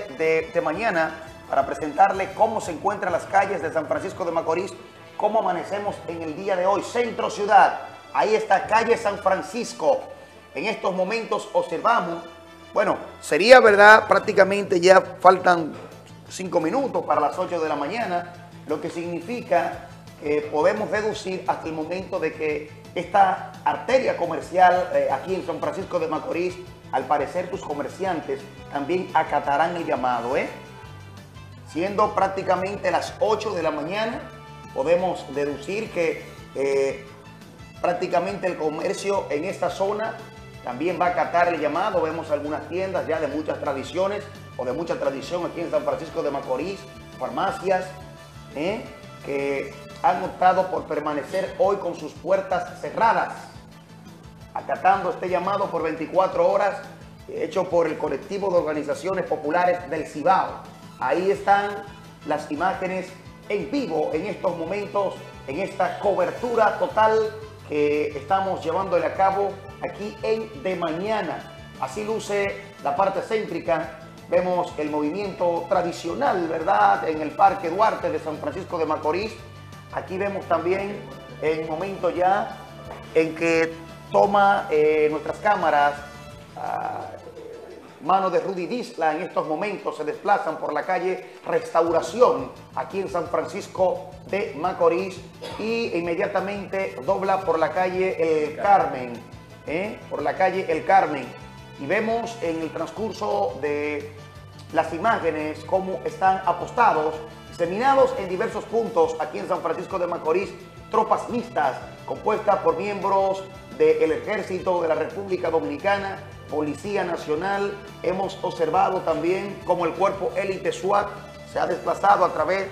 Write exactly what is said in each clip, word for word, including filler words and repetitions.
de, de mañana para presentarle cómo se encuentran las calles de San Francisco de Macorís, cómo amanecemos en el día de hoy. Centro Ciudad, ahí está calle San Francisco. En estos momentos observamos, bueno, sería verdad, prácticamente ya faltan cinco minutos para las ocho de la mañana, lo que significa que podemos deducir hasta el momento de que esta arteria comercial eh, aquí en San Francisco de Macorís, al parecer tus comerciantes también acatarán el llamado, ¿eh? Siendo prácticamente las ocho de la mañana, podemos deducir que eh, prácticamente el comercio en esta zona también va a acatar el llamado. Vemos algunas tiendas ya de muchas tradiciones o de mucha tradición aquí en San Francisco de Macorís, farmacias, ¿eh? que han optado por permanecer hoy con sus puertas cerradas, acatando este llamado por veinticuatro horas hecho por el colectivo de organizaciones populares del Cibao. Ahí están las imágenes en vivo en estos momentos, en esta cobertura total que estamos llevándole a cabo aquí en De Mañana. Así luce la parte céntrica. Vemos el movimiento tradicional, ¿verdad?, en el Parque Duarte de San Francisco de Macorís. Aquí vemos también el momento ya en que toma eh, nuestras cámaras, uh, mano de Rudy Disla. En estos momentos se desplazan por la calle Restauración, aquí en San Francisco de Macorís, y inmediatamente dobla por la calle El Carmen, ¿eh? por la calle El Carmen. Y vemos en el transcurso de las imágenes cómo están apostados, diseminados en diversos puntos aquí en San Francisco de Macorís, tropas mixtas compuestas por miembros del Ejército de la República Dominicana, Policía Nacional. Hemos observado también cómo el cuerpo élite SWAT se ha desplazado a través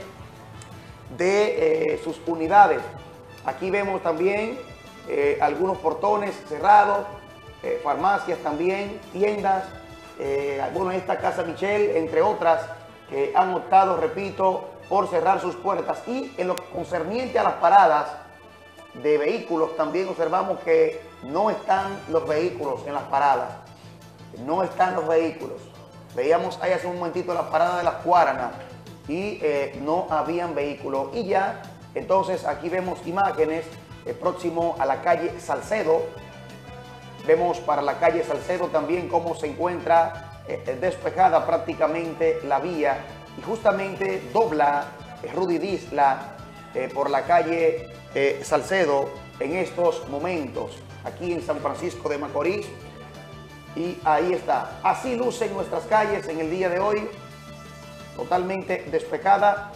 de eh, sus unidades. Aquí vemos también eh, algunos portones cerrados, eh, farmacias también, tiendas, eh, algunos de esta Casa Michel, entre otras, que han optado, repito, por cerrar sus puertas. Y en lo concerniente a las paradas de vehículos, también observamos que no están los vehículos en las paradas. No están los vehículos. Veíamos ahí hace un momentito la parada de las Guaranas y eh, no habían vehículos. Y ya, entonces, aquí vemos imágenes eh, próximo a la calle Salcedo. Vemos para la calle Salcedo también cómo se encuentra eh, despejada prácticamente la vía, y justamente dobla eh, Rudy Disla eh, por la calle eh, Salcedo en estos momentos, aquí en San Francisco de Macorís. Y ahí está. Así lucen nuestras calles en el día de hoy, totalmente despejada.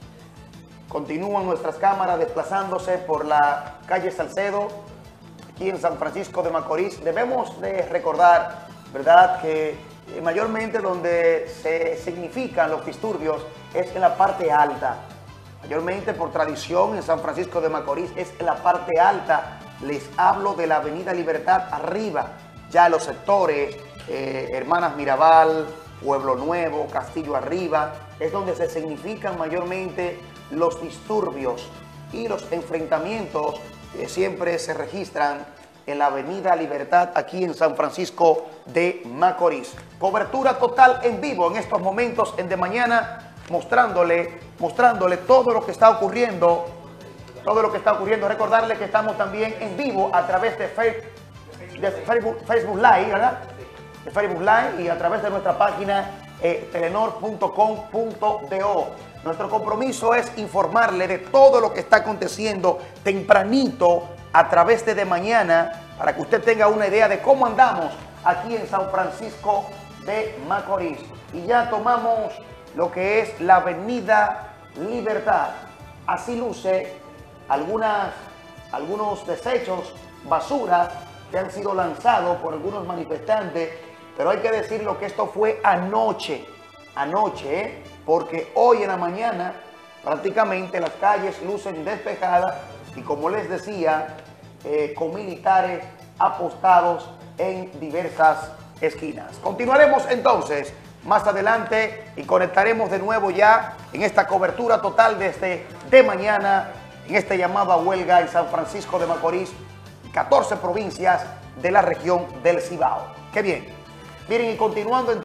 Continúan nuestras cámaras desplazándose por la calle Salcedo, aquí en San Francisco de Macorís. Debemos de recordar, ¿verdad?, que mayormente donde se significan los disturbios es en la parte alta. Mayormente por tradición en San Francisco de Macorís es en la parte alta. Les hablo de la Avenida Libertad arriba, ya los sectores, eh, Hermanas Mirabal, Pueblo Nuevo, Castillo Arriba, es donde se significan mayormente los disturbios y los enfrentamientos que siempre se registran en la Avenida Libertad, aquí en San Francisco de Macorís. Cobertura total en vivo en estos momentos en De Mañana, mostrándole, mostrándole todo lo que está ocurriendo, todo lo que está ocurriendo. Recordarle que estamos también en vivo a través de Facebook, de Facebook, Facebook Live, ¿verdad? De Facebook Live, y a través de nuestra página eh, telenor punto com punto do. Nuestro compromiso es informarle de todo lo que está aconteciendo tempranito a través de De Mañana, para que usted tenga una idea de cómo andamos aquí en San Francisco de Macorís. Y ya tomamos lo que es la Avenida Libertad. Así luce algunas, algunos desechos, basura, que han sido lanzados por algunos manifestantes. Pero hay que decirlo que esto fue anoche, anoche, ¿eh? porque hoy en la mañana prácticamente las calles lucen despejadas y, como les decía, eh, con militares apostados en diversas esquinas. Continuaremos entonces más adelante y conectaremos de nuevo ya en esta cobertura total desde De Mañana, en este llamado a huelga en San Francisco de Macorís, catorce provincias de la región del Cibao. ¡Qué bien! Miren, y continuando en